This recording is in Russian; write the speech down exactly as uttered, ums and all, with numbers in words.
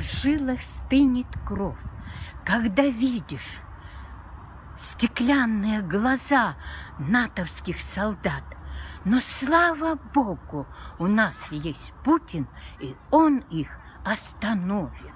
жилах стынет кровь, когда видишь стеклянные глаза натовских солдат. Но слава Богу, у нас есть Путин, и он их остановит.